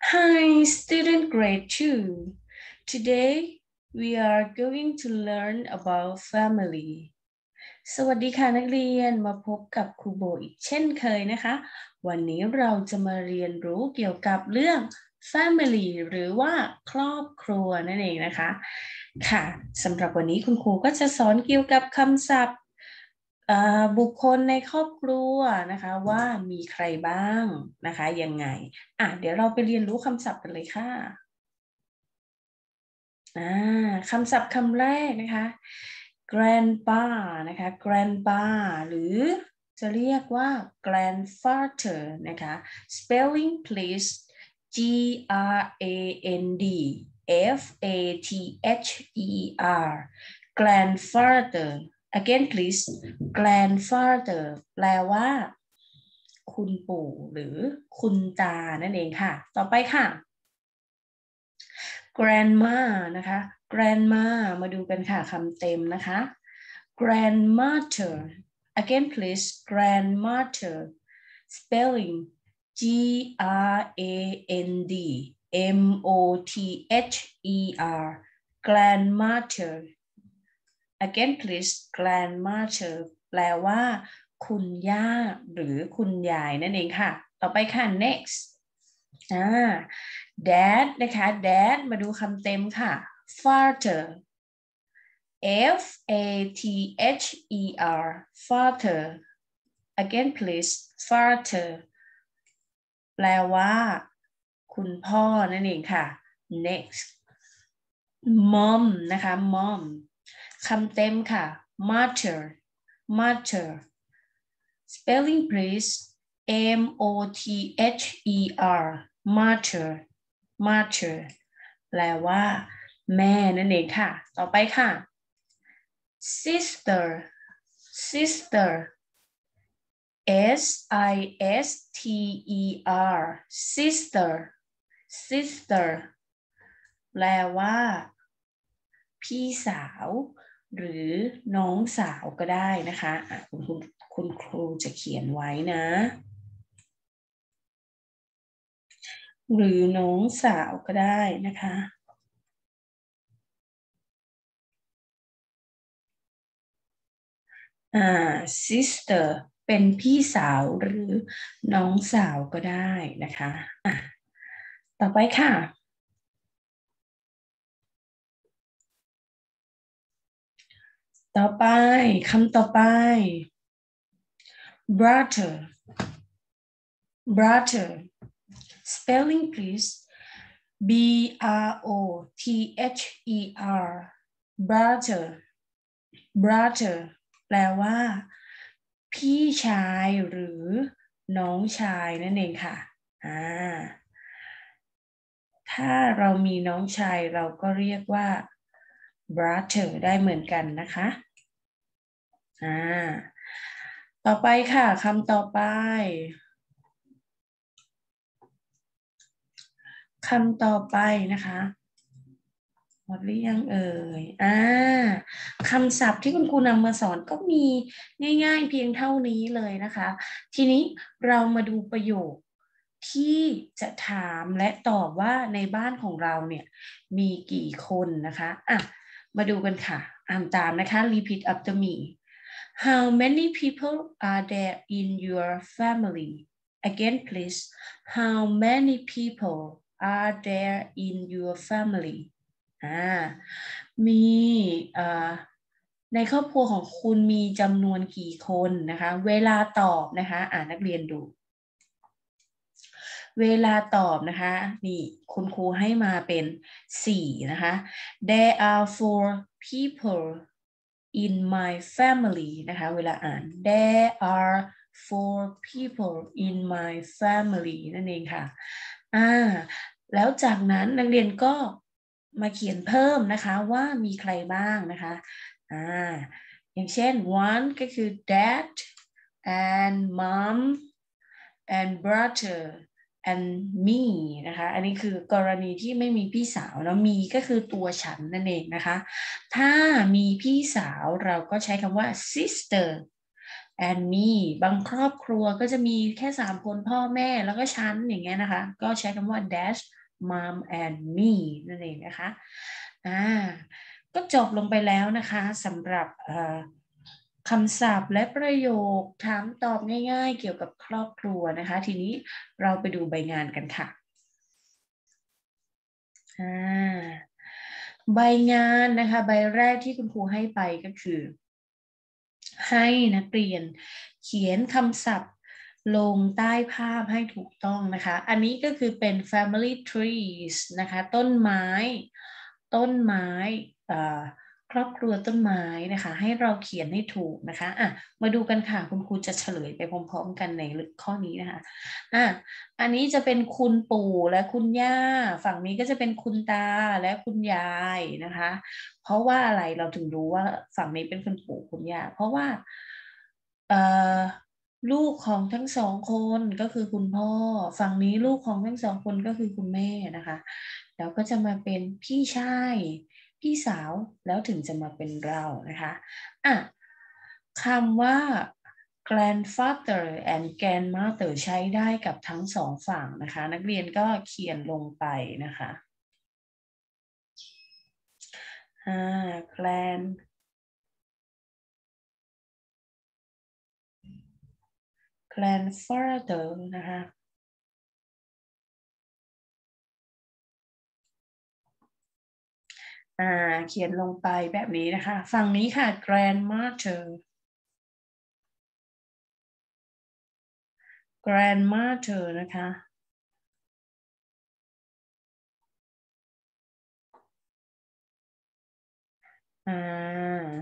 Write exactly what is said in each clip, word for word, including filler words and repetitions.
Hi, student grade two. Today we are going to learn about family. สวัสดีค่ะนักเรียนมาพบกับครูโบอีกเช่นเคยนะคะวันนี้เราจะมาเรียนรู้เกี่ยวกับเรื่อง family หรือว่าครอบครัวนั่นเองนะคะค่ะสำหรับวันนี้คุณครูก็จะสอนเกี่ยวกับคำศัพท์บุคคลในครอบครัวนะคะว่ามีใครบ้างนะคะยังไงอ่ะเดี๋ยวเราไปเรียนรู้คำศัพท์กันเลยค่ะอ่าคำศัพท์คำแรกนะคะ grandpa นะคะ grandpa หรือจะเรียกว่า grandfather นะคะ spelling please G R A N D F A T H E R grandfather again please grandfather แปลว่าคุณปู่หรือคุณตานั่นเองค่ะต่อไปค่ะ grandma นะคะ grandma มาดูกันค่ะคำเต็มนะคะ grandmother again please grandmother spelling G R A N D M O T H E R grandmother again please grandmother แปลว่าคุณย่าหรือคุณยายนั่นเองค่ะต่อไปค่ะ next อ่า dad นะคะ dad มาดูคำเต็มค่ะ father F A T H E R father again please father แปลว่าคุณพ่อนั่นเองค่ะ next mom นะคะ mom คำเต็มค่ะ mother mother spelling please M O T H E R mother mother แปลว่าแม่นั่นเองค่ะต่อไปค่ะ sister sister S I S T E R sister sister แปลว่าพี่สาวหรือน้องสาวก็ได้นะคะะคุณคุณคุณครูจะเขียนไว้นะหรือน้องสาวก็ได้นะคะอ่า sister เป็นพี่สาวหรือน้องสาวก็ได้นะคะอ่ะต่อไปค่ะต่อไปคำต่อไป brother brother spelling please B R O T H E R brother brother แปลว่าพี่ชายหรือน้องชายนั่นเองค่ะอ่าถ้าเรามีน้องชายเราก็เรียกว่า brother ได้เหมือนกันนะคะอ่าต่อไปค่ะคำต่อไปคำต่อไปนะคะหมดหรือยังเอ่ยอ่าคำศัพท์ที่คุณครูนำมาสอนก็มีง่ายๆเพียงเท่านี้เลยนะคะทีนี้เรามาดูประโยคที่จะถามและตอบว่าในบ้านของเราเนี่ยมีกี่คนนะคะอ่ะมาดูกันค่ะอ่านตามนะคะ repeat after me How many people are there in your family again please How many people are there in your family อ่ามีในครอบครัวของคุณมีจำนวนกี่คนนะคะเวลาตอบนะคะอ่านนักเรียนดูเวลาตอบนะคะนี่คุณครูให้มาเป็นสี่นะคะ There are four people in my family นะคะเวลาอ่าน There are four people in my family นั่นเองค่ะอ่าแล้วจากนั้นนักเรียนก็มาเขียนเพิ่มนะคะว่ามีใครบ้างนะคะอ่าอย่างเช่น one ก็คือ dad and mom and brother and me นะคะอันนี้คือกรณีที่ไม่มีพี่สาวแล้วมีก็คือตัวฉันนั่นเองนะคะถ้ามีพี่สาวเราก็ใช้คำว่า sister and me บางครอบครัวก็จะมีแค่สามคนพ่อแม่แล้วก็ฉันอย่างเงี้ยนะคะก็ใช้คำว่า dash mom and me นั่นเองนะคะอ่าก็จบลงไปแล้วนะคะสำหรับคำศัพท์และประโยคถามตอบง่ายๆเกี่ยวกับครอบครัวนะคะทีนี้เราไปดูใบงานกันค่ะใบงานนะคะใบแรกที่คุณครูให้ไปก็คือให้นักเรียนเขียนคำศัพท์ลงใต้ภาพให้ถูกต้องนะคะอันนี้ก็คือเป็น family trees นะคะต้นไม้ต้นไม้ครอบครัวต้นไม้นะคะให้เราเขียนให้ถูกนะคะอ่ะมาดูกันค่ะคุณครูจะเฉลยไปพร้อมๆกันในข้อนี้นะคะอ่ะอันนี้จะเป็นคุณปู่และคุณย่าฝั่งนี้ก็จะเป็นคุณตาและคุณยายนะคะเพราะว่าอะไรเราถึงรู้ว่าฝั่งนี้เป็นคุณปู่คุณย่าเพราะว่าเอ่อลูกของทั้งสองคนก็คือคุณพ่อฝั่งนี้ลูกของทั้งสองคนก็คือคุณแม่นะคะแล้วก็จะมาเป็นพี่ชายพี่สาวแล้วถึงจะมาเป็นเรานะคะอ่ะคำว่า grandfather and grandmother ใช้ได้กับทั้งสองฝั่งนะคะนักเรียนก็เขียนลงไปนะคะอ่า grand grandfather นะคะอ่าเขียนลงไปแบบนี้นะคะฝั่งนี้ค่ะ grandmother grandmother นะคะอ่า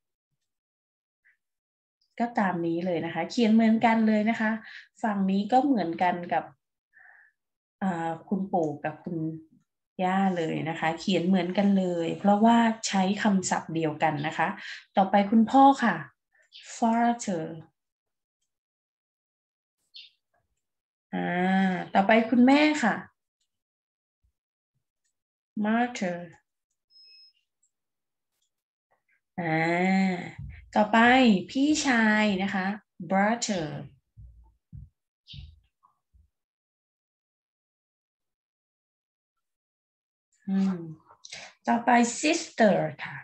ก็ตามนี้เลยนะคะเขียนเหมือนกันเลยนะคะฝั่งนี้ก็เหมือนกันกับคุณปู่กับคุณย่าเลยนะคะเขียนเหมือนกันเลยเพราะว่าใช้คำศัพท์เดียวกันนะคะต่อไปคุณพ่อค่ะ father อ่าต่อไปคุณแม่ค่ะ mother อ่าต่อไปพี่ชายนะคะ brother อืมต่อไป sister ค่ะ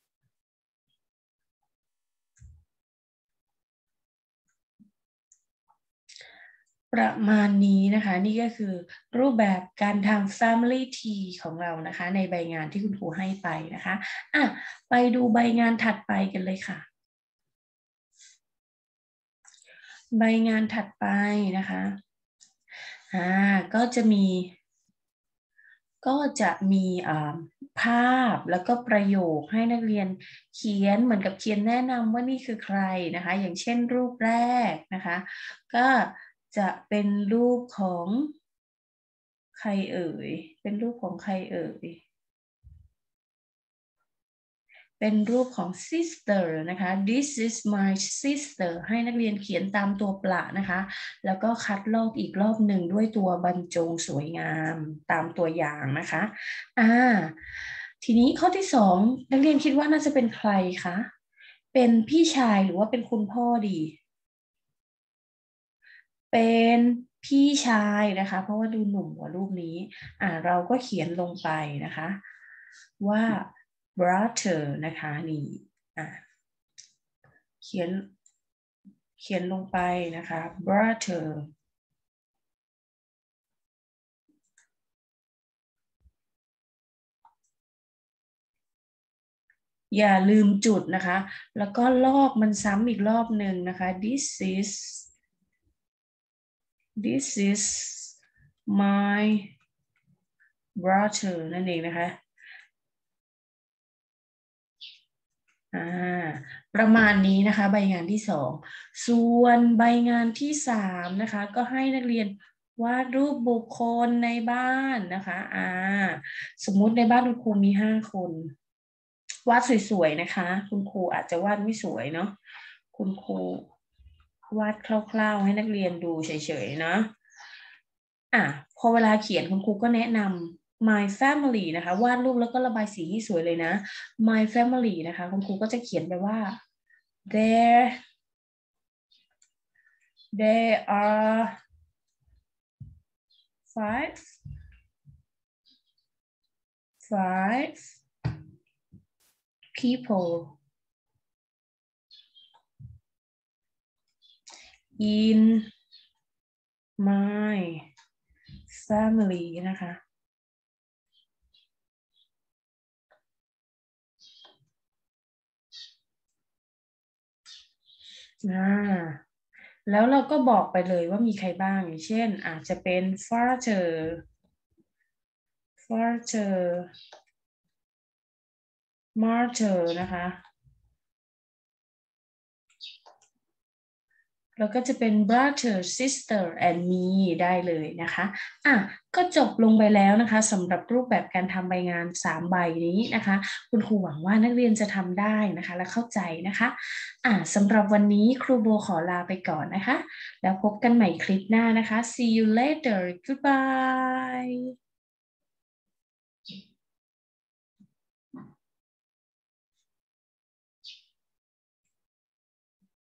ประมาณนี้นะคะนี่ก็คือรูปแบบการทำ family tree ของเรานะคะในใบงานที่คุณครูให้ไปนะคะอ่ะไปดูใบงานถัดไปกันเลยค่ะใบงานถัดไปนะคะอ่าก็จะมีก็จะมีภาพแล้วก็ประโยคให้นักเรียนเขียนเหมือนกับเขียนแนะนำว่านี่คือใครนะคะอย่างเช่นรูปแรกนะคะก็จะเป็นรูปของใครเอ่ยเป็นรูปของใครเอ่ยเป็นรูปของ sister นะคะ this is my sister ให้นักเรียนเขียนตามตัวประนะคะแล้วก็คัดลอกอีกรอบหนึ่งด้วยตัวบรรจงสวยงามตามตัวอย่างนะคะอ่าทีนี้ข้อที่สองนักเรียนคิดว่าน่าจะเป็นใครคะเป็นพี่ชายหรือว่าเป็นคุณพ่อดีเป็นพี่ชายนะคะเพราะว่าดูหนุ่มกว่ารูปนี้อ่าเราก็เขียนลงไปนะคะว่า brother นะคะนี่อ่าเขียนเขียนลงไปนะคะ brother อย่าลืมจุดนะคะแล้วก็ลอกมันซ้ำอีกรอบหนึ่งนะคะ this is this is my brother นั่นเองนะคะอ่าประมาณนี้นะคะใบงานที่สองส่วนใบงานที่สามนะคะก็ให้นักเรียนวาดรูปบุคคลในบ้านนะคะอ่าสมมุติในบ้านคุณครูมีห้าคนวาดสวยๆนะคะคุณครูอาจจะวาดไม่สวยเนาะคุณครูวาดคร่าวๆให้นักเรียนดูเฉยๆนะอ่ะพอเวลาเขียนคุณครูก็แนะนำ my family นะคะวาดรูปแล้วก็ระบายสีให้สวยเลยนะ my family นะคะคุณครูก็จะเขียนไปว่า their there are five five people in my family นะคะอ่าแล้วเราก็บอกไปเลยว่ามีใครบ้างอย่างเช่นอาจจะเป็น father father mother นะคะแล้วก็จะเป็น brother sister and me ได้เลยนะคะอ่ะก็จบลงไปแล้วนะคะสำหรับรูปแบบการทำใบงานสามใบนี้นะคะคุณครูหวังว่านักเรียนจะทำได้นะคะและเข้าใจนะคะอ่ะสำหรับวันนี้ครูโบขอลาไปก่อนนะคะแล้วพบกันใหม่คลิปหน้านะคะ see you later goodbye